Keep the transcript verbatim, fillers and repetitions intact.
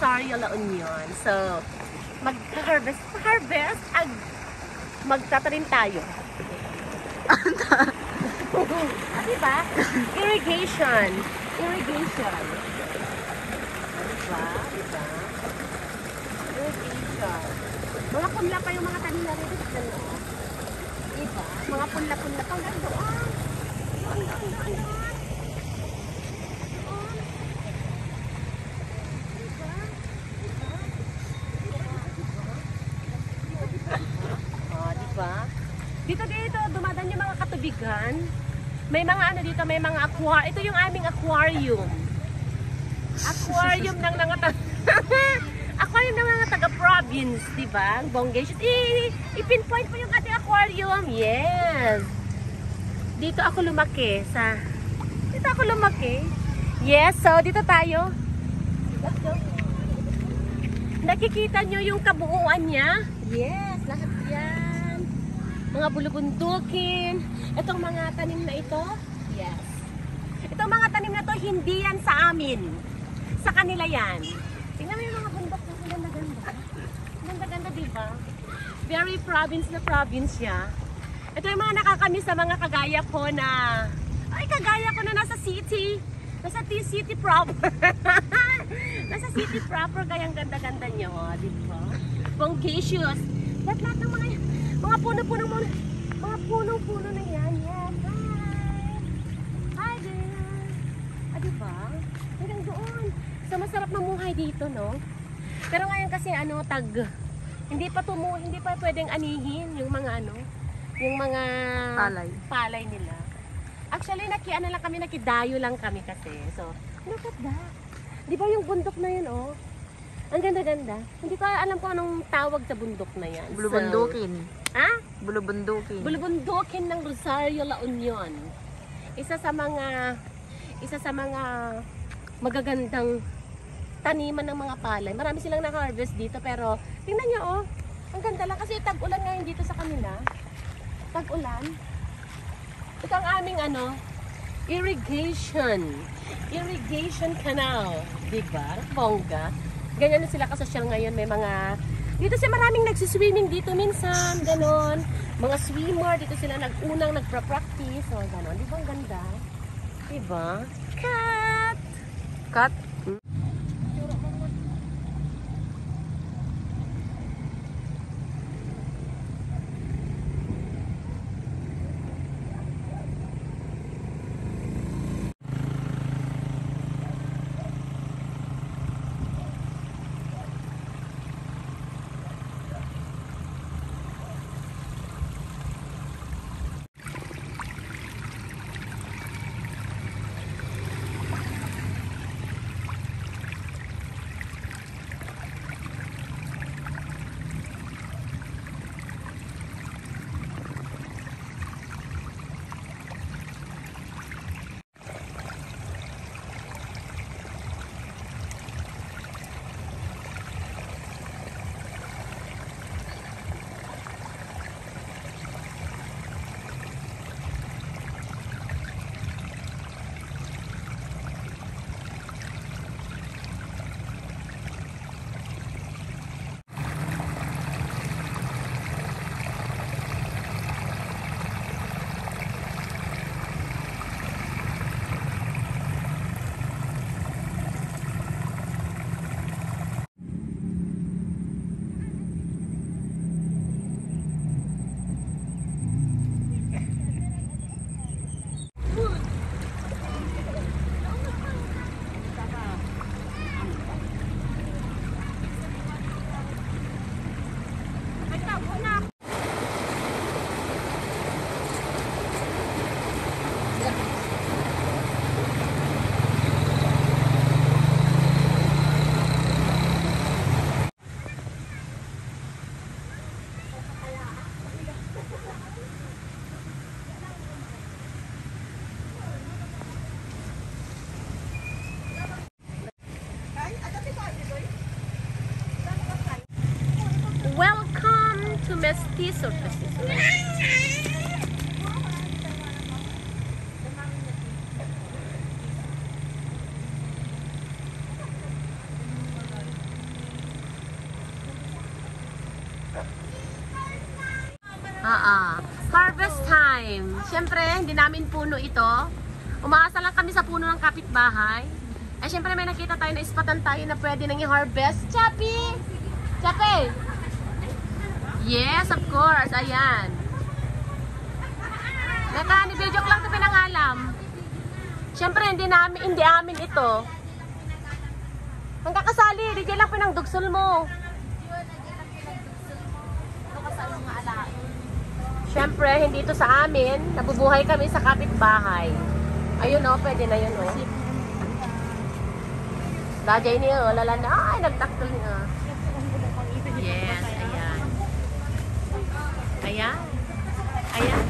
Rosario, La Union. So, mag-harvest, harvest, ag magtatanim tayo. Ah, diba? Irrigation. Irrigation. Ah, diba? Diba? Irrigation. Mga punla pa yung mga tanim na rin. Diba? Mga punla-punla pa. Ang doon. Ang doon, ang doon. Dito dito, dumadaan yung mga katubigan. May mga ano dito, may mga aquarium. Ito yung aming aquarium. Aquarium ng mga aquarium ng mga taga-province, di ba? Bonggay. I-pinpoint mo yung ating aquarium. Yes. Dito ako lumaki sa Dito ako lumaki. Yes, so dito tayo. Let's go. Nakikita nyo yung kabuuan niya? Yes, lahat yan. Mga bulubundukin. Itong mga tanim na ito, yes. Itong mga tanim na to, hindi yan sa amin. Sa kanila yan. Tingnan mo yung mga bundok na ganda-ganda. Ganda-ganda, diba? Very province na province siya. Ito yung mga nakakamiss sa mga kagaya ko na, ay kagaya ko na nasa city. Nasa city proper. Nasa city proper, kaya ang ganda-ganda niya, oh, diba? Bongacious. Lahat lahat ng mga Mga puno-puno muna. Mga puno-puno na yan. Yes. Hi. Hi there. Ah, diba? Hanggang doon. So, masarap mamuhay dito, no? Pero ngayon kasi, ano, tag, hindi pa tumu, hindi pa pwedeng anihin yung mga, ano, yung mga palay, palay nila. Actually, naki, ano lang kami, nakidayo lang kami kasi. So, look at that. Di ba yung bundok na yun, oh? Ang ganda-ganda. Hindi ko alam kung anong tawag sa bundok na yan. Bulubundukin. So, ha? Bulubundukin. Bulubundukin ng Rosario, La Union. Isa sa mga isa sa mga magagandang taniman ng mga palay. Marami silang na-harvest dito pero tingnan niyo, oh. Ang ganda lang kasi tag-ulan ngayon dito sa kanila. Tag-ulan. Ito ang aming ano, irrigation. Irrigation canal. Diba? Bongga. Ganyan na sila kasosyal ngayon. May mga dito siya maraming nagsiswimming dito minsan, ganon. Mga swimmer, dito sila nag-unang nagpra-practice. So, ganon. Di ba ang ganda? Di ba? Cut! Cut? Mestizo, mestizo. Ah, ah. Harvest time. Siyempre, hindi namin puno ito. Umaasa lang kami sa puno ng kapitbahay. Eh, siyempre may nakita tayo na ispatan tayo na pwede nang i-harvest. Chappy! Chappy! Yes, of course. Ayan. Naka, ni video lang ito pinangalam. Siyempre, hindi namin, hindi amin ito. Ang kakasali, di dyan lang pinangdugsol mo. Siyempre, hindi ito sa amin. Nabubuhay kami sa kapitbahay. Ayun o, oh, pwede na yun o. Oh. Dajay niya, oh, lala na. Ay, nagtaktol niya. Yes, ayan. Ayan. Ayan.